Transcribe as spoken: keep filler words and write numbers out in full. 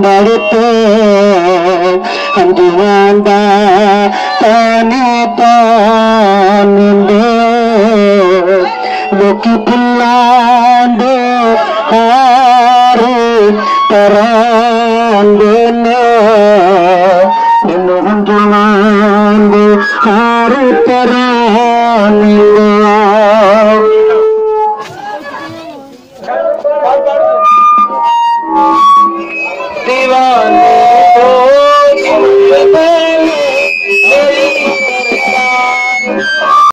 மறுத்தே அன்று வாழ்ந்தா தானே தானே நோக்கி புல்லாண்டு ஆறு தராண்டே இன்னொன்று வாழ்ந்து ஆறு தரானே